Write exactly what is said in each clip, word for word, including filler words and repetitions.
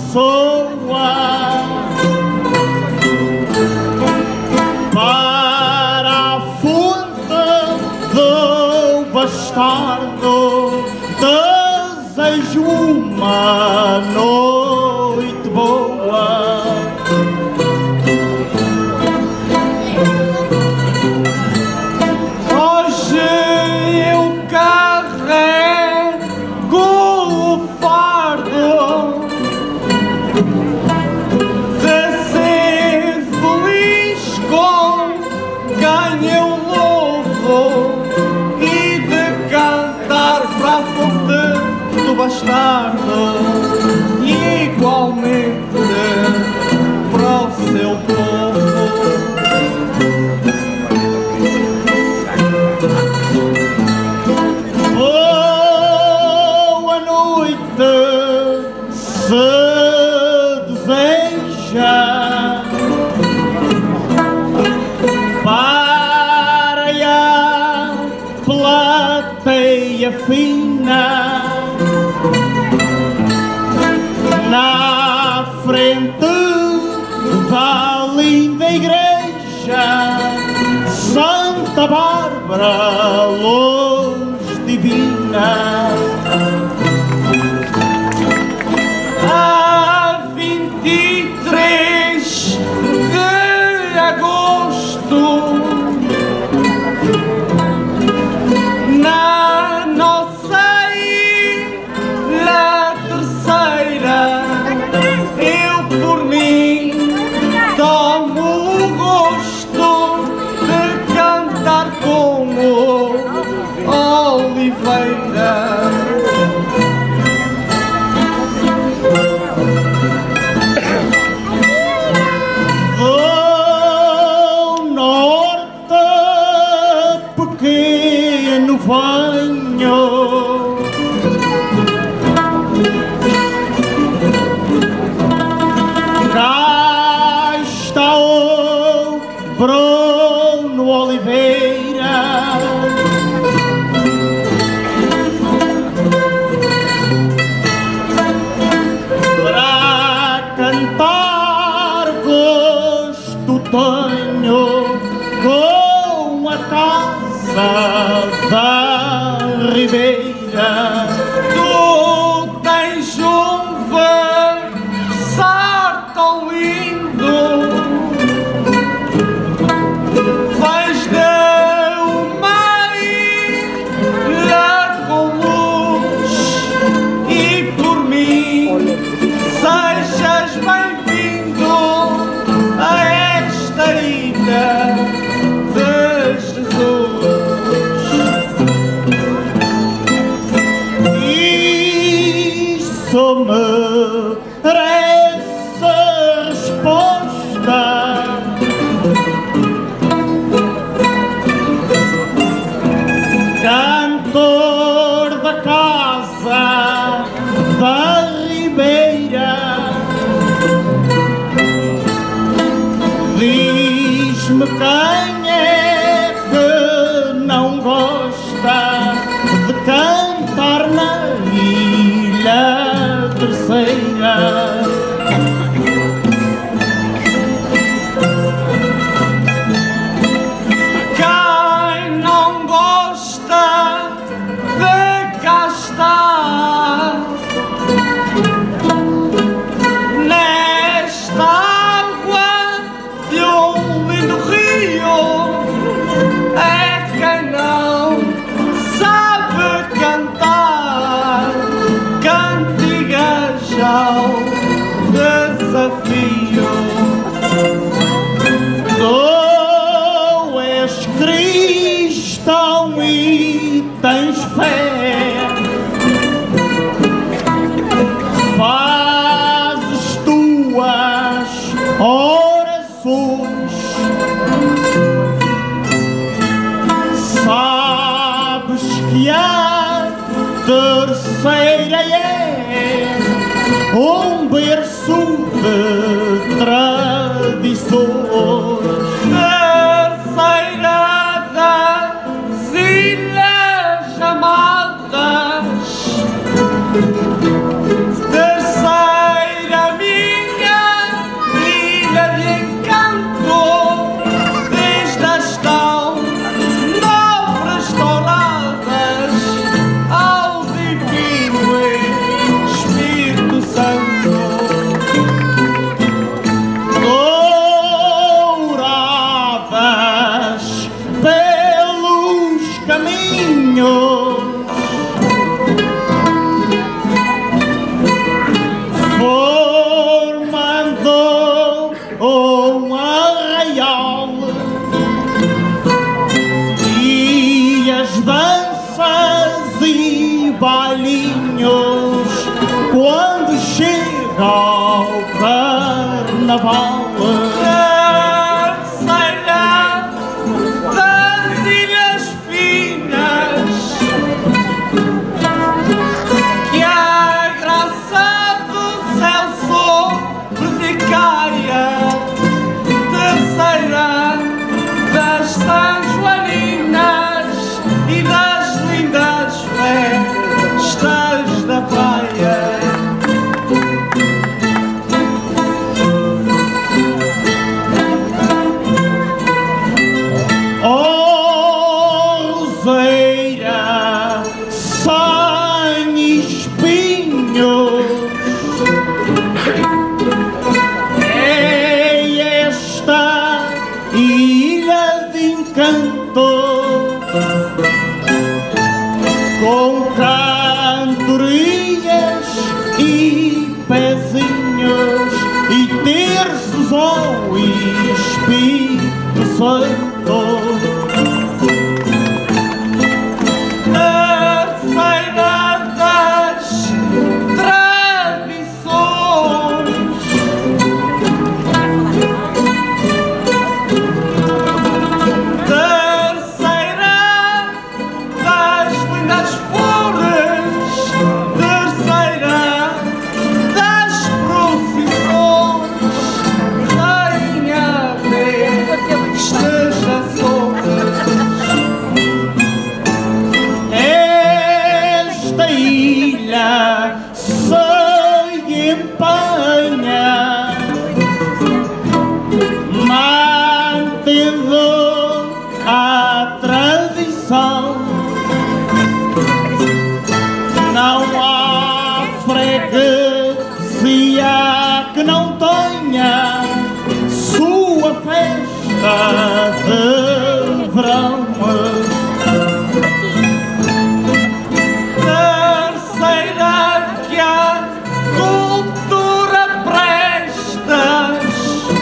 pessoa para a fonte do bastardo. Desejo uma noite boa. Hoje eu carrego o fardo de ser feliz com quem eu louvo e de cantar para a fonte do bastardo e igualmente para o seu povo. Boa noite se deseja para a plateia fina na frente da linda igreja Santa Bárbara, luz divina. A vinte e três de agosto, na nossa ilha terceira, eu por mim tomo o gosto de cantar como Oliveira. Do norte pequeno venho, cá está o Bruno Oliveira, para cantar gosto tenho com a casa da Ribeira. Tu tens um versar tão lindo, vais de uma ilha com luz e por mim sejas bem-vindo a esta ilha de Jesus. Isso merece resposta. Cantor da casa da Ribeira, diz-me quem é que não gosta de cantar na ilha terceira. Quem não gosta de cá estar nesta água de um lindo rio, é quem não sabe cantar cantigas ao desafio. Tu és cristão e tens fé, fazes tuas orações, sabes que a terceira é um berço de tradições. Terceira das ilhas amadas, terceira minha chega ao carnaval. Terceira das Ilhas Finas, que a graça do céu sobre caia. Terceira das São Joaninas e das lindas festas da praia. Oh, roseira sem espinhos, é esta ilha de encanto, com cantorias e pezinhos e terços ao Espírito Santo. Terceira das tradições, terceira das lindas flores, terceira das procissões. Rainha esteja sobre esta ilha, se empenha, mantendo a tradição. Não há freguesia que não tenha sua festa de verão. Terceira que a cultura prestas,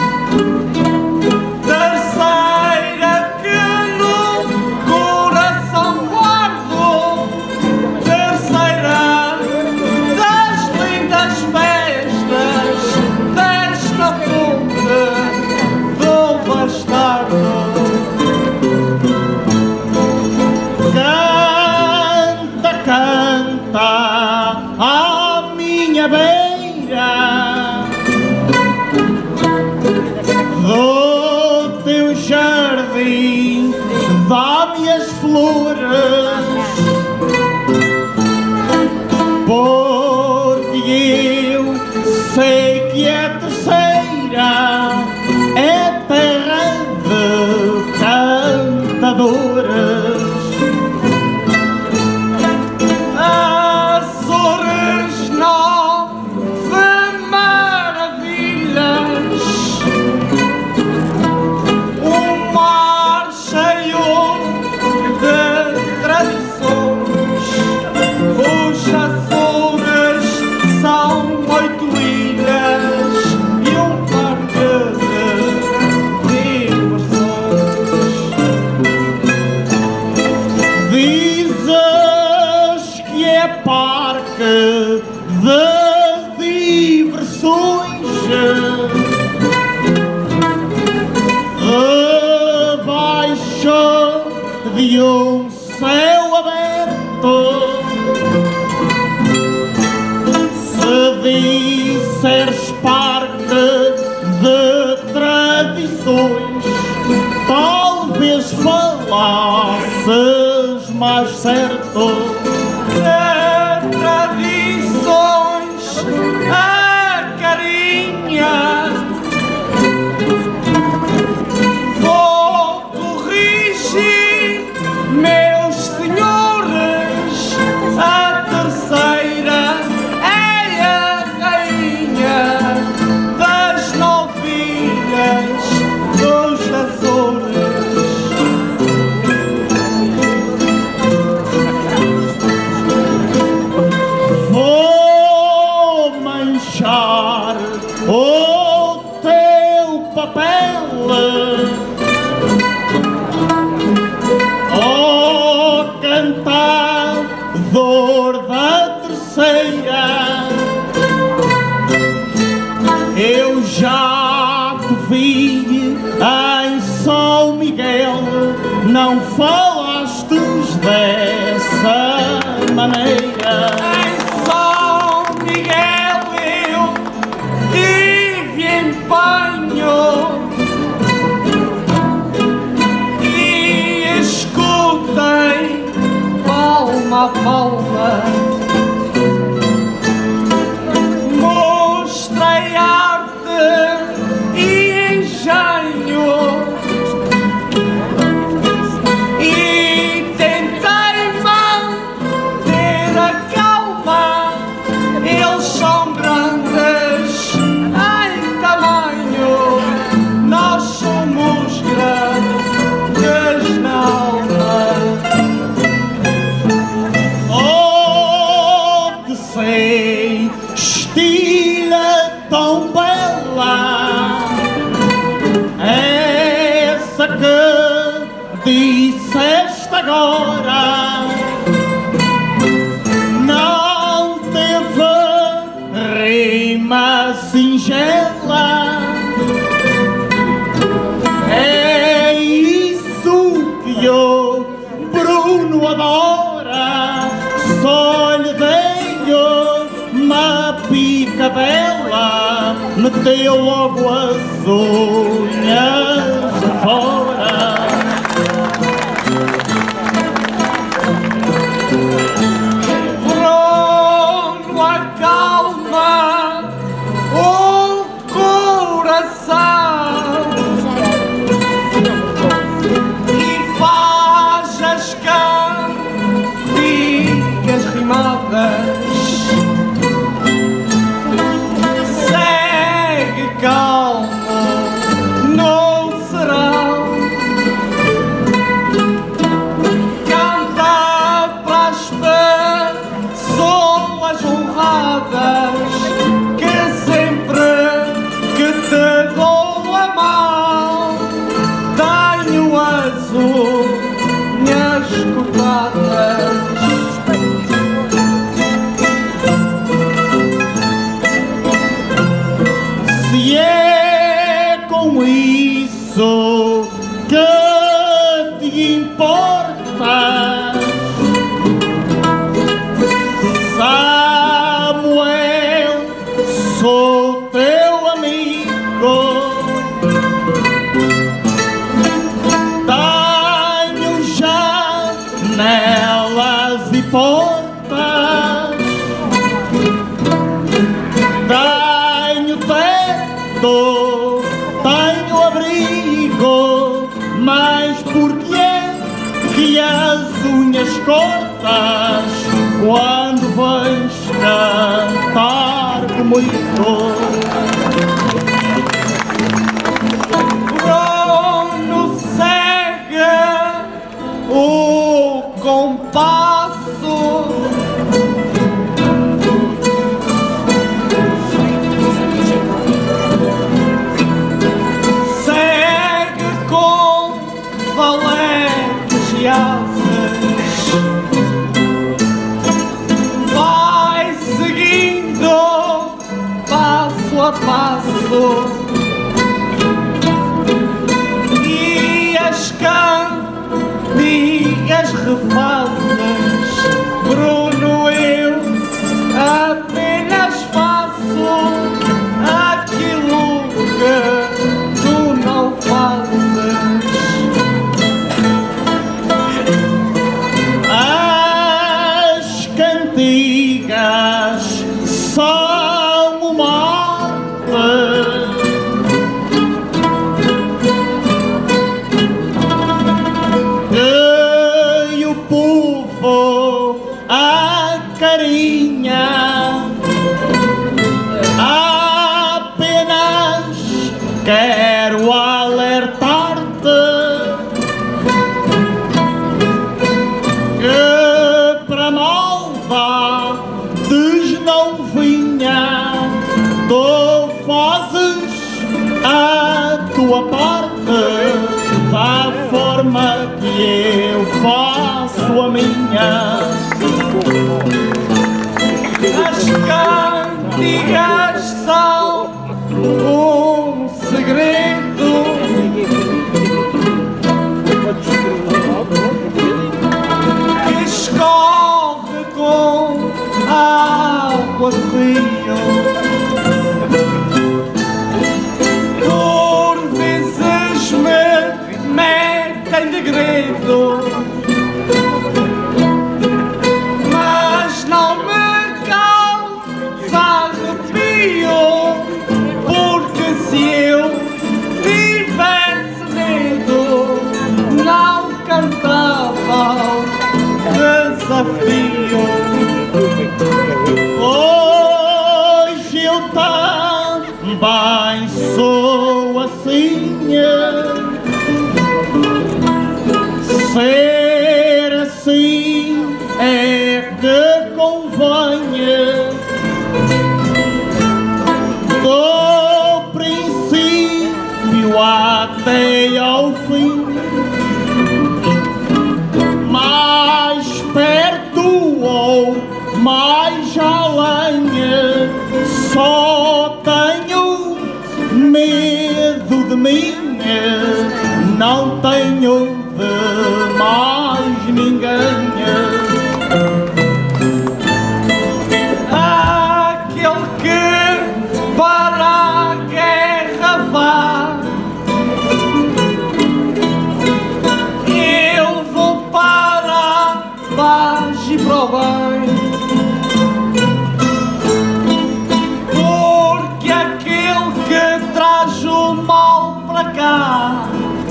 terceira que no coração guardo, terceira das lindas festas desta ponte do bastardo. Canta, canta à minha beira, do teu jardim dá-me as flores, porque eu sei que a terceira é terra de cantadores. Açores, nove maravilhas, um mar cheio de tradições. Os Açores são oito ilhas e um parque de diversões. Dizes que é parque de diversões, debaixo de um céu aberto. Se disseres parque de tradições, talvez falasses mais certo. De tradições a carinha, vou corrigir, meus senhores, a terceira é a rainha das nove ilhas dos Açores. Vou manchar o teu papel, oh cantador da terceira, não falaste dessa maneira. Em São Miguel eu tive empenho e escutei palma a palma. Mostrei arte e engenho e tentei manter a calma. Eles são grandes em tamanho, nós somos grandes na alma. Oh, que sei, estilha tão bela, essa que disseste agora. Não teve rima singela, é isso que o Bruno adora. Só lhe dei uma picadela, meteu logo as unhas de fora. Bruno acalma o coração e faz as cantigas rimadas. Segue calmo no serão, canta para as pessoas honradas, que sempre que te dou a mão tenho as unhas cortadas. Se é com isso que te importa, Samuel, sou teu amigo. Tenho janelas e portas, tenho teto, tenho abrigo, mas por que é que as unhas cortas quando vais cantar comigo? Bruno segue o compasso segue com valetes e asas, vai seguindo passo a passo e as cantigas refazes. Bruno, eu apenas faço aquilo que tu não fazes. As cantigas são uma arte que o povo acarinha. Apenas quero alertar-te que para maldades não vinha. Tu fazes a tua parte da forma que eu faço a minha. As cantigas são um segredo desafio. Por vezes me metem de grito, mas não me causa arrepio, porque se eu tivesse medo, não cantava o desafio. Hoje eu também sou assim. Ser assim é que convém. Do princípio até ao fim, mais perto ou mais além, só tenho medo de mim, não tenho de mais ninguém. Aquele que para a guerra vá, eu vou para a paz e para o bem, porque aquele que traz o mal para cá,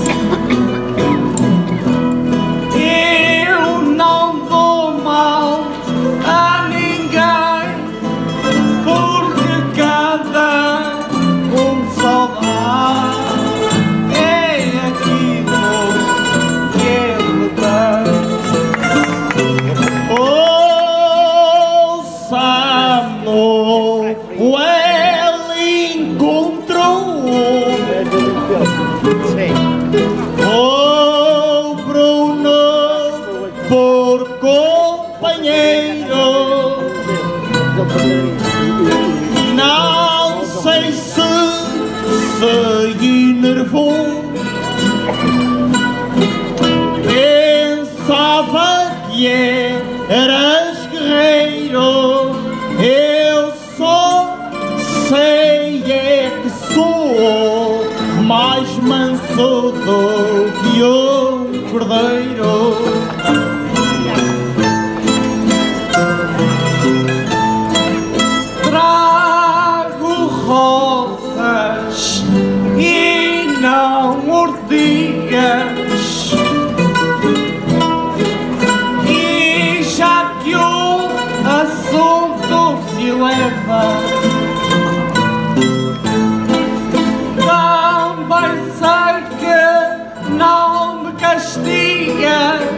eu não dou mal a ninguém, porque cada um só dá é aquilo que ele tem. Ouça-no, ele encontrou o Bruno por companheiro. Não sei se se enervou, pensava que eras guerreiro. Eu só sei é que sou mais manso do que um cordeiro. Trago rosas e não ortigas, e já que o assunto se eleva, também sei que não me castigas.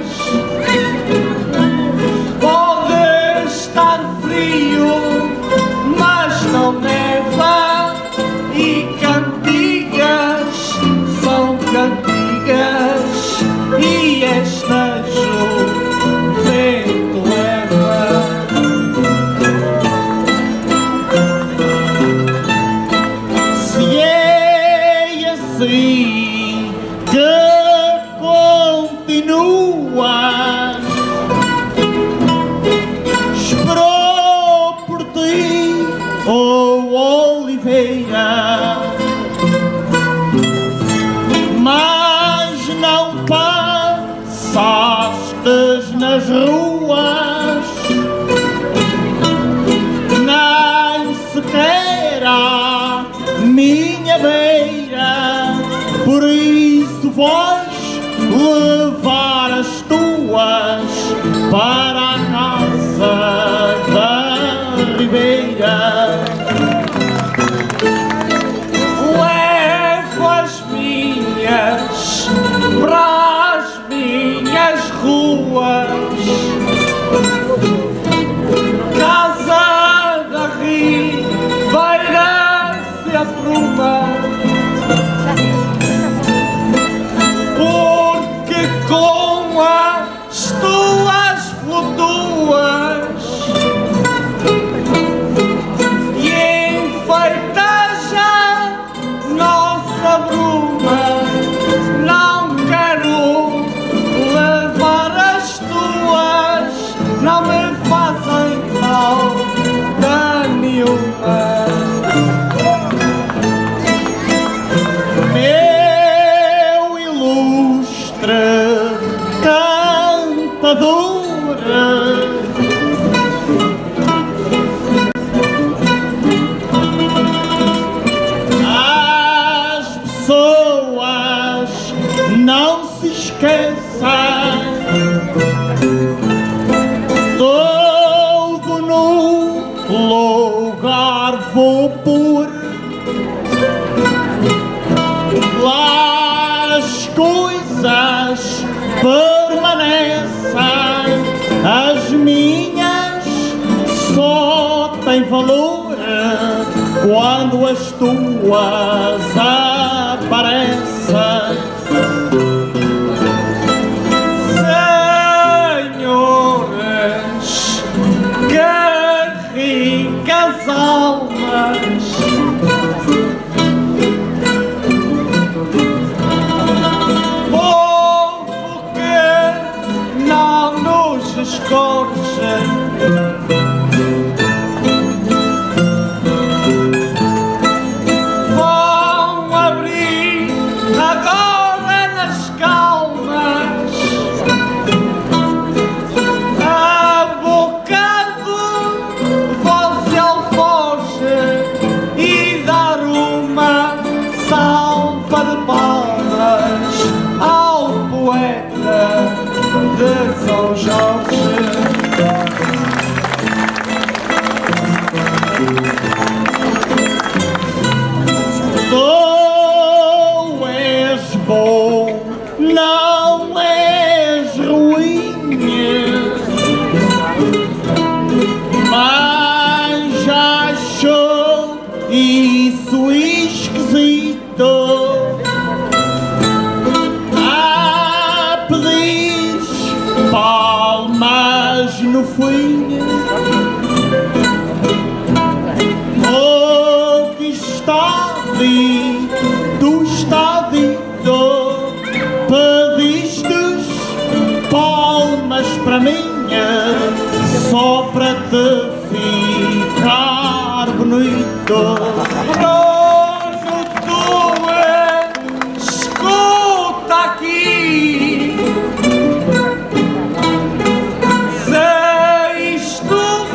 Pode estar frio, mas não neva, e cantigas são cantigas, e estas o vento leva. Se é assim que continuas, esperou por ti, oh Oliveira, mas não passaste nas ruas, nem sequer à minha beira. Por isso vais levar as tuas para a casa da Ribeira. Levo as minhas para as minhas ruas, casa da Ribeira se apruma, porque com as tuas flutuas e enfeitas a nossa bruma, não quero levar as tuas, não me fazem mal dano nenhum. vou pôr lá as coisas permanecem, as minhas só têm valor quando as tuas aparecem. Senhores, que ricas almas, povo que não nos escorche, vão abrir agora nas calmas a boca do vosso alforje e dar uma salva de palmas ao poeta de São Jorge. Tu és bom, não és ruim, mas acho isso esquisito. A pedir palmas no fim. O que está dito, está dito. Pedistes palmas para mim, só para te ficar bonito. Bruno, tu escuta aqui, se isto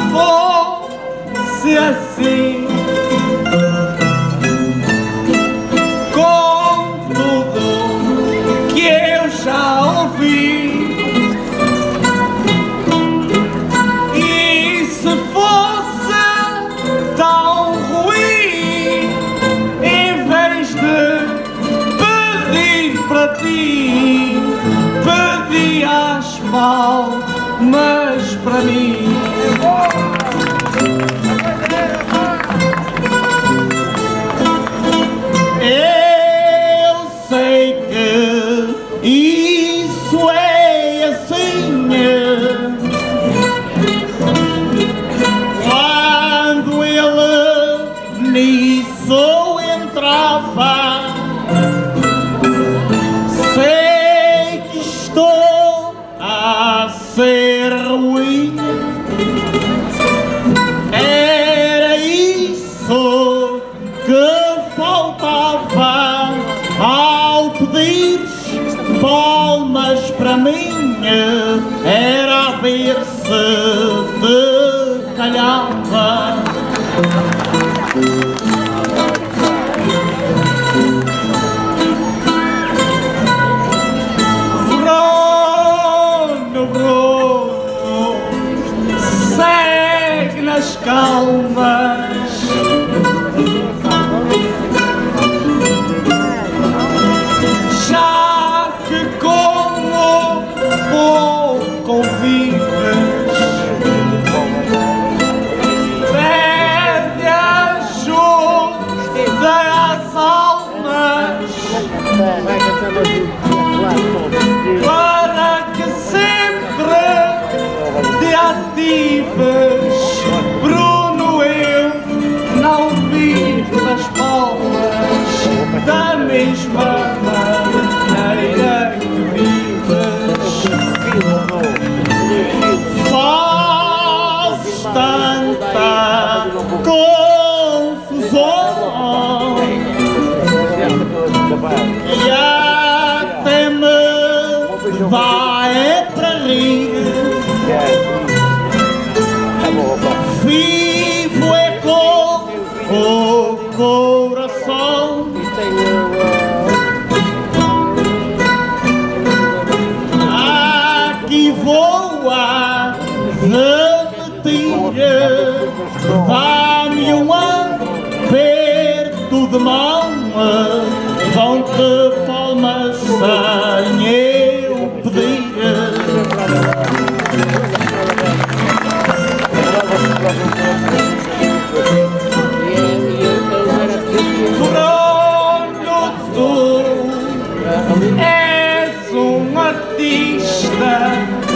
fosse assim, com tudo que eu já ouvi, e se fosse tão ruim, em vez de pedir para ti, pedias palmas para mim. Eu sei que isso é assim. Quando ele nisso entrava, sei que estou a ser ruim. Era isso que faltava ao pedir palmas para mim, era ver se te calhava. Bruno, Bruno, segue nas calmas, já que como pouco convives, pede ajuda às almas para que sempre te atives. Bruno, eu não vivo nas palmas da mesma maneira que vives. Faz tanta confusão e até me vai para rir. Vivo é com o coração, aqui voa de mentira, dá-me um ano aperto de mão, vão-te palmas sem eu pedir. Bruno, tu és um artista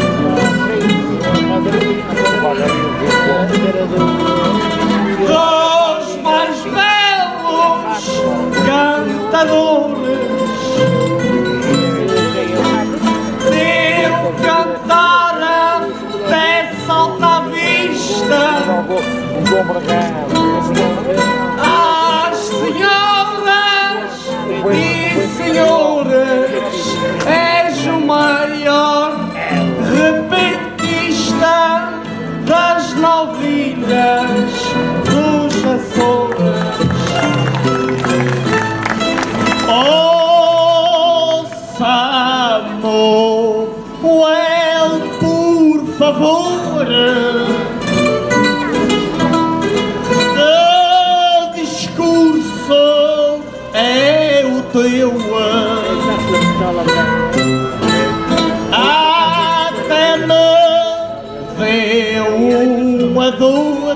dos mais belos cantadores. Teu cantar até salta à vista às senhoras e senhores. És o maior repentista das novilhas dos Açores. Oh, Samuel, por favor, que discurso é o teu? Até me deu uma dor.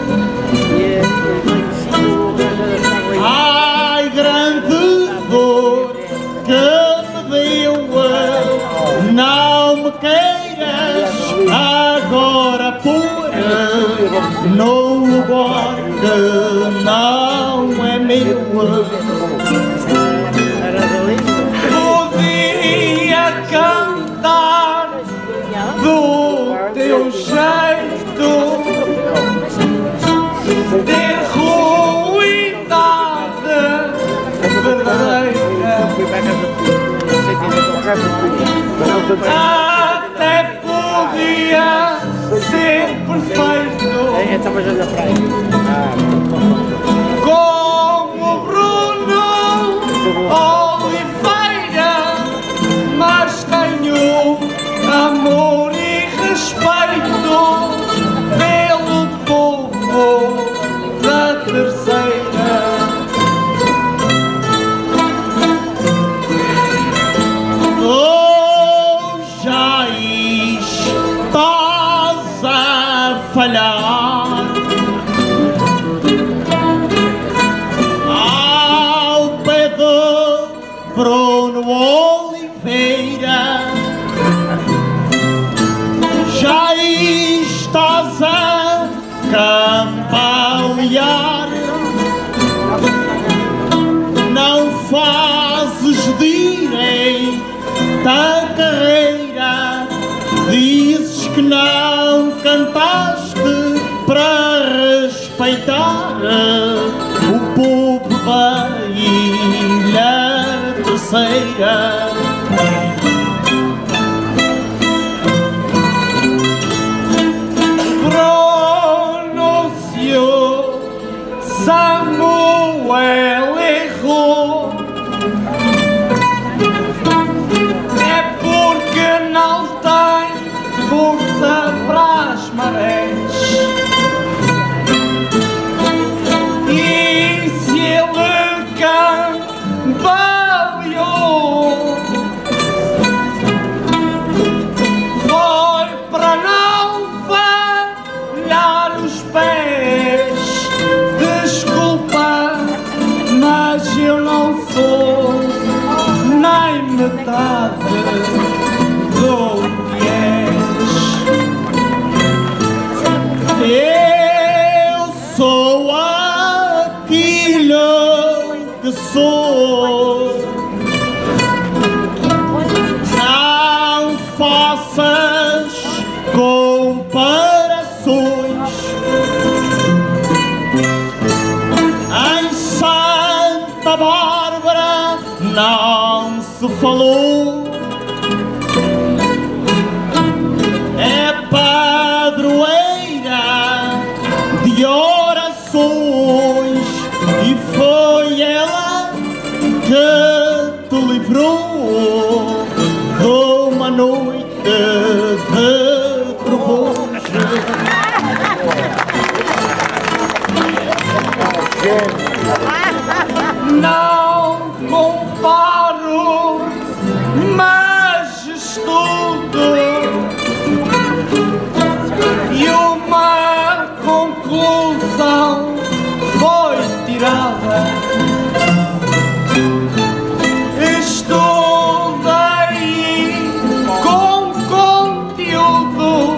Ai, grande dor que me deu. Não me queiras agora pôr no lugar que não é meu. Podia cantar do teu jeito, ter ruindade verdadeira. Até podia ser perfeito como Bruno Oliveira, mas tenho amor e respeito pelo povo da Terceira. Oh, já estás a falhar ao pé de Bruno Oliveira. Já estás a cambalear, não fazes direito da carreira. Dizes que não cantaste para respeitar o povo da Ilha Terceira. Pronunciou Samuel errou. É porque não tem força para as marés. E se ele cambaleou, foi para não falhar os pés. Desculpa, mas eu não sou nem metade do que és. Eu sou aquilo que sou. Não faças comparações. Em Santa Bárbara não se falou. É padroeira de orações e foi ela que te livrou de uma noite de trovões. não comparo, mas estudo e uma conclusão foi tirada. Estudei com conteúdo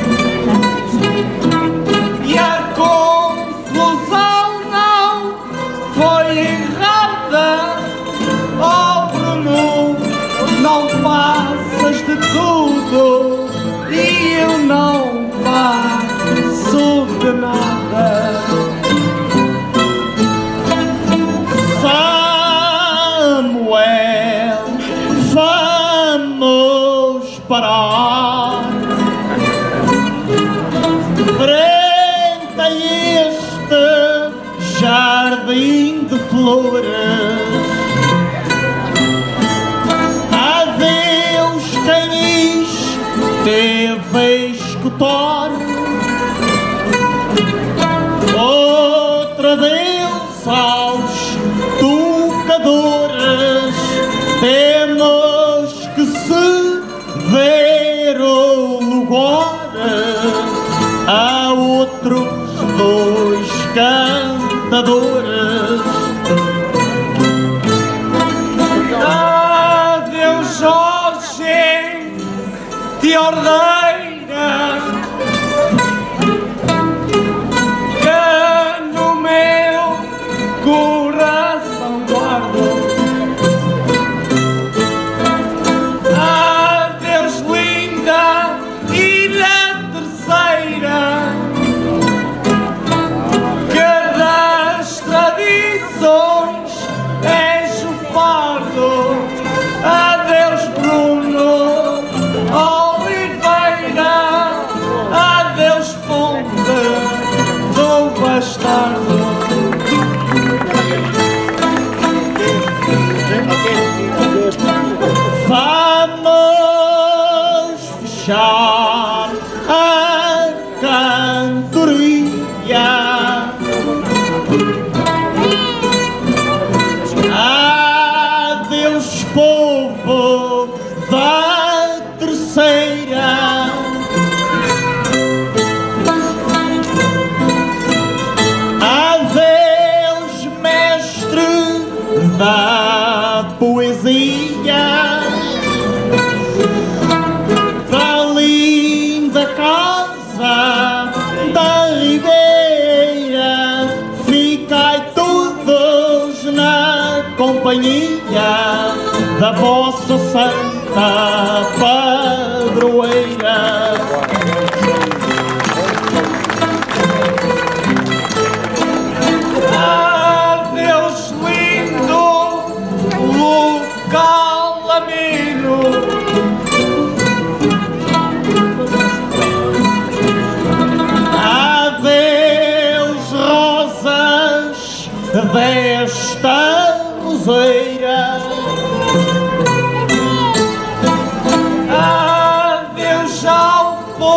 e a conclusão não foi errada. Oh Bruno, não passas de tudo e eu não passo de nada. Samuel, vamos parar frente a este jardim de flores. Adeus canis, teve a escutar. Outra adeus aos tocadores. Temos que ceder o lugar a outros dois cantadores. Adeus Jorge de Ordeira, que no meu coração guardo. Adeus linda Ilha Terceira, que das tradições és o fardo. Adeus Bruno Oliveira, adeus fonte do bastardo. Vamos fechar a cantoria. Adeus povo da Terceira. Adeus mestre da poesia. Da linda casa da Ribeira, ficai todos na companhia da vossa santa padroeira. Adeus lindo local ameno, adeus rosas desta roseira. adeus ao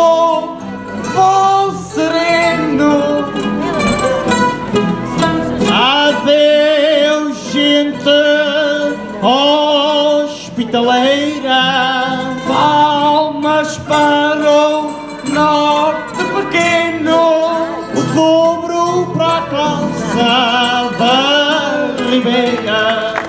povo sereno, Adeus gente hospitaleira. palmas para o norte pequeno, O dobro para a casa da Ribeira.